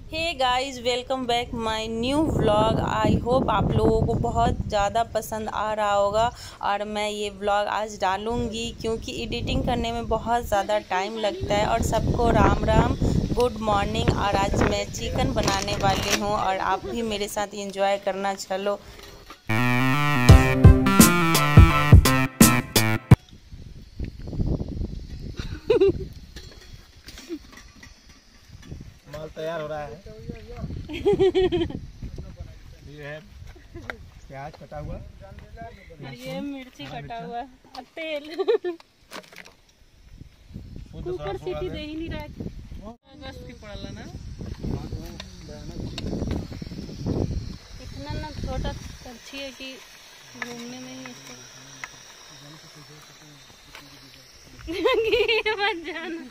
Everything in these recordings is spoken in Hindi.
Hey guys, welcome back my new vlog. I hope आप लोगों को बहुत ज़्यादा पसंद आ रहा होगा। और मैं ये व्लॉग आज डालूँगी क्योंकि एडिटिंग करने में बहुत ज़्यादा टाइम लगता है। और सबको राम राम, गुड मॉर्निंग। और आज मैं चिकन बनाने वाली हूँ और आप भी मेरे साथ एंजॉय करना। चलो माल तैयार हो रहा है। ये है प्याज कटा हुआ, ये मिर्ची कटा हुआ और तेल। कुकर सीटी दे ही नहीं रहा है। अगस्त की पड़ला ना इतना ना छोटा कच्छी है कि घूमने में ही इसको मत जाना।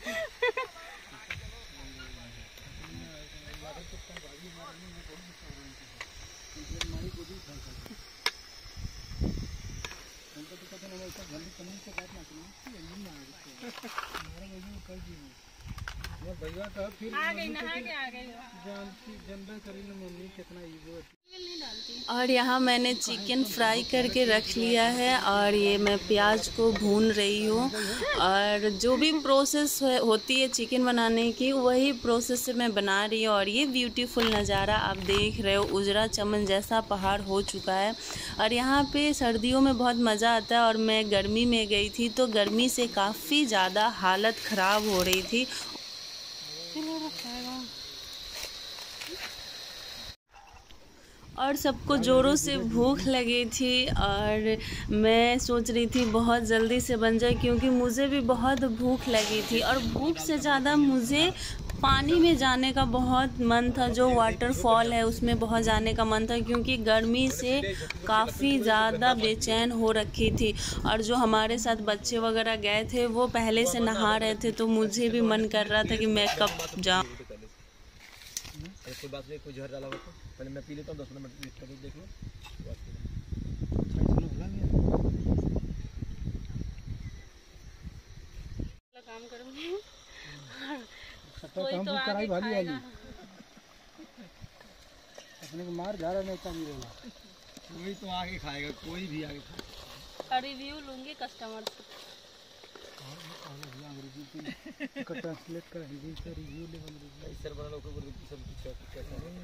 और यहाँ मैंने चिकन फ्राई करके रख लिया है और ये मैं प्याज को भून रही हूँ। और जो भी प्रोसेस होती है चिकन बनाने की, वही प्रोसेस से मैं बना रही हूँ। और ये ब्यूटीफुल नज़ारा आप देख रहे हो, उजरा चमन जैसा पहाड़ हो चुका है। और यहाँ पे सर्दियों में बहुत मज़ा आता है। और मैं गर्मी में गई थी तो गर्मी से काफ़ी ज़्यादा हालत ख़राब हो रही थी। और सबको ज़ोरों से भूख लगी थी और मैं सोच रही थी बहुत जल्दी से बन जाए, क्योंकि मुझे भी बहुत भूख लगी थी। और भूख से ज़्यादा मुझे पानी में जाने का बहुत मन था, जो वाटरफॉल है उसमें बहुत जाने का मन था, क्योंकि गर्मी से काफ़ी ज़्यादा बेचैन हो रखी थी। और जो हमारे साथ बच्चे वगैरह गए थे वो पहले से नहा रहे थे, तो मुझे भी मन कर रहा था कि मैं कब जाऊँ। कोई बात नहीं, कोई जहर डाला हुआ तो पहले मैं पी लेता हूँ, 10 मिनट देख लो। काम करूँगी कोई तो आगे खाएगा। अपने को मार जा रहा नहीं कम होगा। कोई तो आगे खाएगा, कोई भी आगे खाएगा। रिव्यू लूँगी कस्टमर से। ट्रांसलेट कर हिंदी से रिव्यू लेवल सर बना लोगों को सब कुछ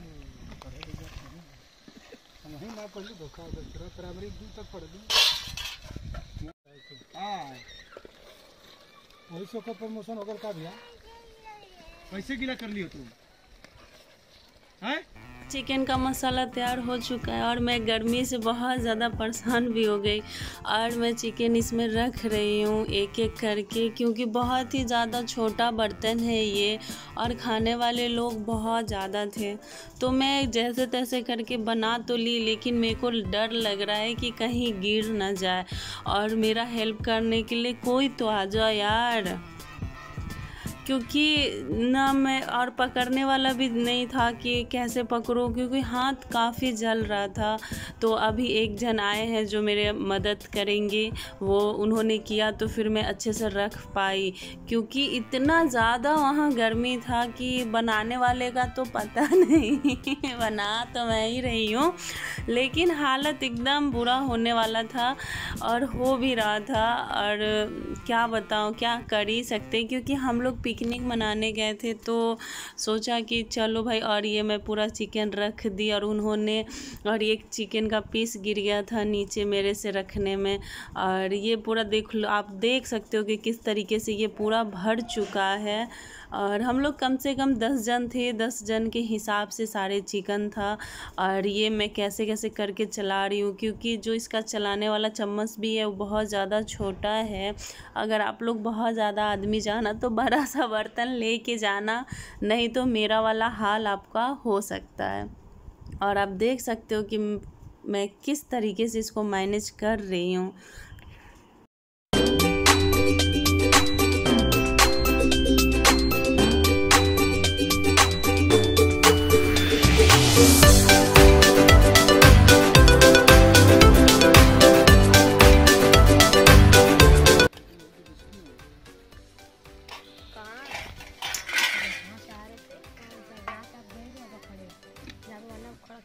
नहीं ना पढ़ लो, धोखा दूसरा प्राइमरी 2 तक पढ़ ली। हां वही सो का प्रमोशन होकर का भैया कैसे गिला कर लियो तुम हैं? चिकन का मसाला तैयार हो चुका है और मैं गर्मी से बहुत ज़्यादा परेशान भी हो गई। और मैं चिकन इसमें रख रही हूँ एक एक करके, क्योंकि बहुत ही ज़्यादा छोटा बर्तन है ये और खाने वाले लोग बहुत ज़्यादा थे। तो मैं जैसे तैसे करके बना तो ली, लेकिन मेरे को डर लग रहा है कि कहीं गिर ना जाए। और मेरा हेल्प करने के लिए कोई तो आ जाओ यार, क्योंकि ना मैं और पकड़ने वाला भी नहीं था कि कैसे पकड़ूं, क्योंकि हाथ काफ़ी जल रहा था। तो अभी एक जन आए हैं जो मेरे मदद करेंगे, वो उन्होंने किया तो फिर मैं अच्छे से रख पाई, क्योंकि इतना ज़्यादा वहाँ गर्मी था कि बनाने वाले का तो पता नहीं बना तो मैं ही रही हूँ, लेकिन हालत एकदम बुरा होने वाला था और हो भी रहा था। और क्या बताऊँ, क्या कर ही सकते, क्योंकि हम लोग पिकनिक मनाने गए थे तो सोचा कि चलो भाई। और ये मैं पूरा चिकन रख दी और उन्होंने, और एक चिकन का पीस गिर गया था नीचे मेरे से रखने में। और ये पूरा देख लो, आप देख सकते हो कि किस तरीके से ये पूरा भर चुका है। और हम लोग कम से कम 10 जन थे, 10 जन के हिसाब से सारे चिकन था। और ये मैं कैसे कैसे करके चला रही हूँ, क्योंकि जो इसका चलाने वाला चम्मच भी है वो बहुत ज़्यादा छोटा है। अगर आप लोग बहुत ज़्यादा आदमी जाना तो बड़ा सा बर्तन लेके जाना, नहीं तो मेरा वाला हाल आपका हो सकता है। और आप देख सकते हो कि मैं किस तरीके से इसको मैनेज कर रही हूँ।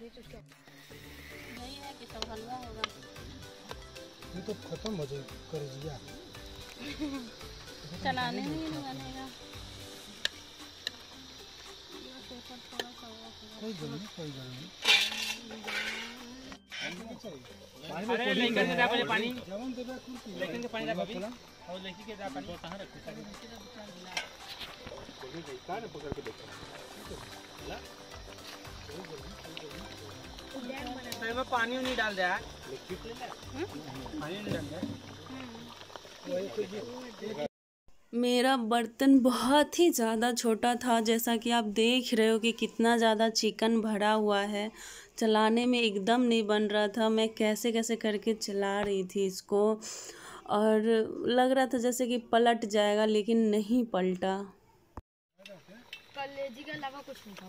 नहीं है कि सब हलवा होगा। ये तो खत्म हो जाए कर दिया। चलाने में ही नहीं बनेगा। थोड़ा सा कोई गल नहीं, कोई गल नहीं। अरे लेकिन के दाबे पानी जवन देबे कुर्ती लेकिन के पानी दा भाभी और लेकिन के दा पानी कहां रखते हैं का ने पकड़ के देखो इसमें पानी नहीं डाल दे यार पानी नहीं डाल दे। मेरा बर्तन बहुत ही ज़्यादा छोटा था, जैसा कि आप देख रहे हो कि कितना ज़्यादा चिकन भरा हुआ है। चलाने में एकदम नहीं बन रहा था। मैं कैसे कैसे करके चला रही थी इसको, और लग रहा था जैसे कि पलट जाएगा, लेकिन नहीं पलटा। कलेजी के अलावा कुछ नहीं था।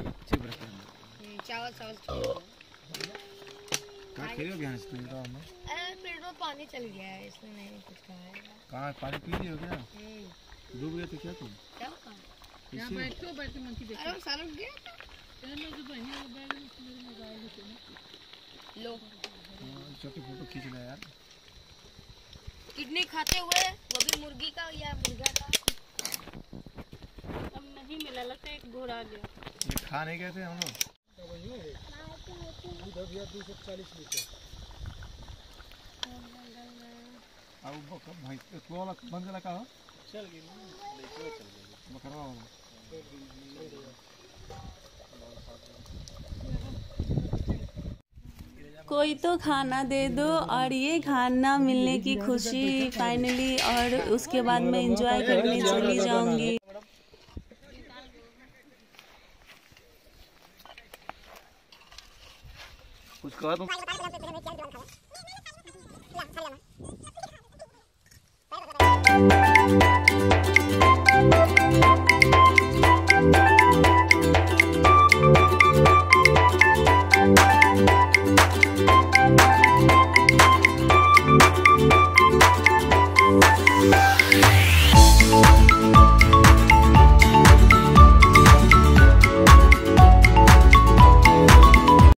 चावल चावल का खेलो गया इसमें तो हम पेट में पानी चल गया है, इसमें नहीं कुछ खाया। कहां पानी पी लियो क्या? डूब गया तो क्या तुम? क्या हुआ? यहां बैठो बैठो मंकी देखो। अरे सारा गया मैं जो बहनी है बैग में मेरे मोबाइल में लो छोटी फोटो खींच ले यार। किडनी खाते हुए, वो भी मुर्गी का या मुर्गा का। अब नहीं मिला, लगता है एक घोड़ा गया। ये खा नहीं गए थे हम लोग। दूध अभी 240 लीटर। अब कब भाई तो वाला बंद लगा हो चल गई बकरा वाला। कोई तो खाना दे दो। और ये खाना मिलने की खुशी फाइनली, और उसके बाद मैं एंजॉय करने चली जाऊंगी। कुछ कहा तुम